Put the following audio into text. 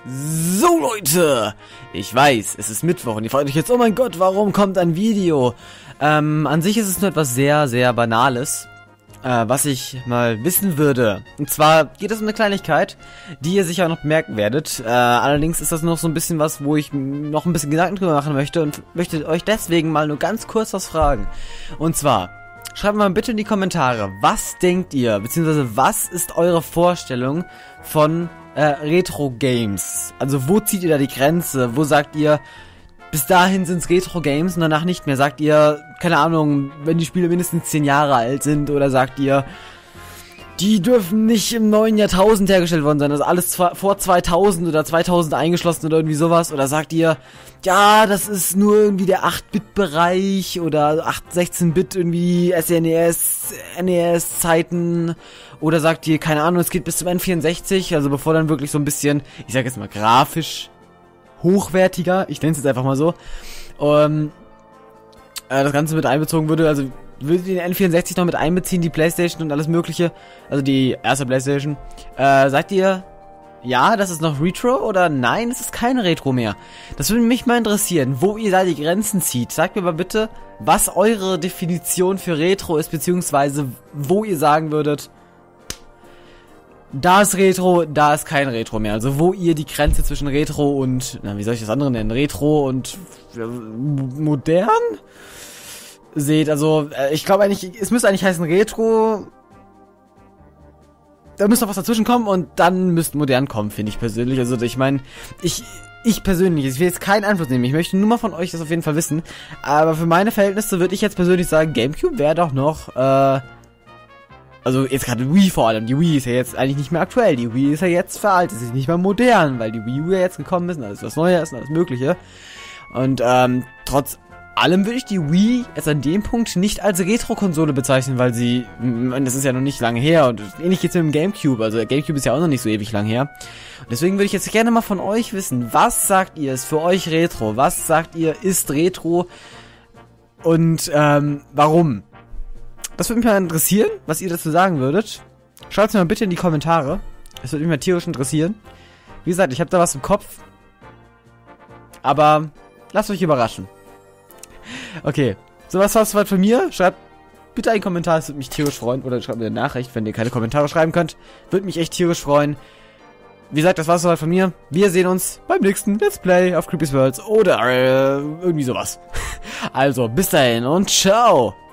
So Leute, ich weiß, es ist Mittwoch und ihr fragt euch jetzt, oh mein Gott, warum kommt ein Video? An sich ist es nur etwas sehr, sehr Banales, was ich mal wissen würde. Und zwar geht es um eine Kleinigkeit, die ihr sicher noch bemerken werdet. Allerdings ist das noch so ein bisschen was, wo ich noch ein bisschen Gedanken drüber machen möchte und möchte euch deswegen mal nur ganz kurz was fragen. Und zwar, schreibt mal bitte in die Kommentare, was denkt ihr, beziehungsweise was ist eure Vorstellung von Retro-Games? Also wo zieht ihr da die Grenze? Wo sagt ihr, bis dahin sind's Retro-Games und danach nicht mehr? Sagt ihr, keine Ahnung, wenn die Spiele mindestens 10 Jahre alt sind? Oder sagt ihr, die dürfen nicht im neuen Jahrtausend hergestellt worden sein, also alles vor 2000 oder 2000 eingeschlossen oder irgendwie sowas? Oder sagt ihr, ja, das ist nur irgendwie der 8-Bit-Bereich oder 16-Bit irgendwie SNES, NES-Zeiten? Oder sagt ihr, keine Ahnung, es geht bis zum N64, also bevor dann wirklich so ein bisschen, ich sag jetzt mal grafisch hochwertiger, ich nenne es jetzt einfach mal so, das Ganze mit einbezogen würde, also würdet ihr den N64 noch mit einbeziehen, die Playstation und alles mögliche, also die erste Playstation, sagt ihr, ja, das ist noch Retro oder nein, es ist kein Retro mehr? Das würde mich mal interessieren, wo ihr da die Grenzen zieht. Sagt mir mal bitte, was eure Definition für Retro ist, beziehungsweise wo ihr sagen würdet, da ist Retro, da ist kein Retro mehr. Also wo ihr die Grenze zwischen Retro und, na, wie soll ich das andere nennen? Retro und modern seht. Also ich glaube eigentlich, es müsste eigentlich heißen Retro. Da müsste noch was dazwischen kommen und dann müsste modern kommen, finde ich persönlich. Also ich meine, ich persönlich, ich will jetzt keinen Einfluss nehmen. Ich möchte nur mal von euch das auf jeden Fall wissen. Aber für meine Verhältnisse würde ich jetzt persönlich sagen, GameCube wäre doch noch, also jetzt gerade Wii vor allem. Die Wii ist ja jetzt eigentlich nicht mehr aktuell. Die Wii ist ja jetzt veraltet. Sie ist nicht mehr modern, weil die Wii U ja jetzt gekommen ist und alles was Neues ist und alles Mögliche. Und trotz allem würde ich die Wii jetzt an dem Punkt nicht als Retro-Konsole bezeichnen, weil sie, das ist ja noch nicht lange her und ähnlich geht's mit dem GameCube. Also der GameCube ist ja auch noch nicht so ewig lang her. Und deswegen würde ich jetzt gerne mal von euch wissen, was sagt ihr, ist für euch Retro? Was sagt ihr, ist Retro? Und warum? Das würde mich mal interessieren, was ihr dazu sagen würdet. Schreibt es mir mal bitte in die Kommentare. Das würde mich mal tierisch interessieren. Wie gesagt, ich habe da was im Kopf. Aber lasst euch überraschen. Okay, so was war's soweit von mir. Schreibt bitte einen Kommentar, es würde mich tierisch freuen. Oder schreibt mir eine Nachricht, wenn ihr keine Kommentare schreiben könnt. Würde mich echt tierisch freuen. Wie gesagt, das war's soweit von mir. Wir sehen uns beim nächsten Let's Play auf Creepy's Worlds oder irgendwie sowas. Also, bis dahin und ciao.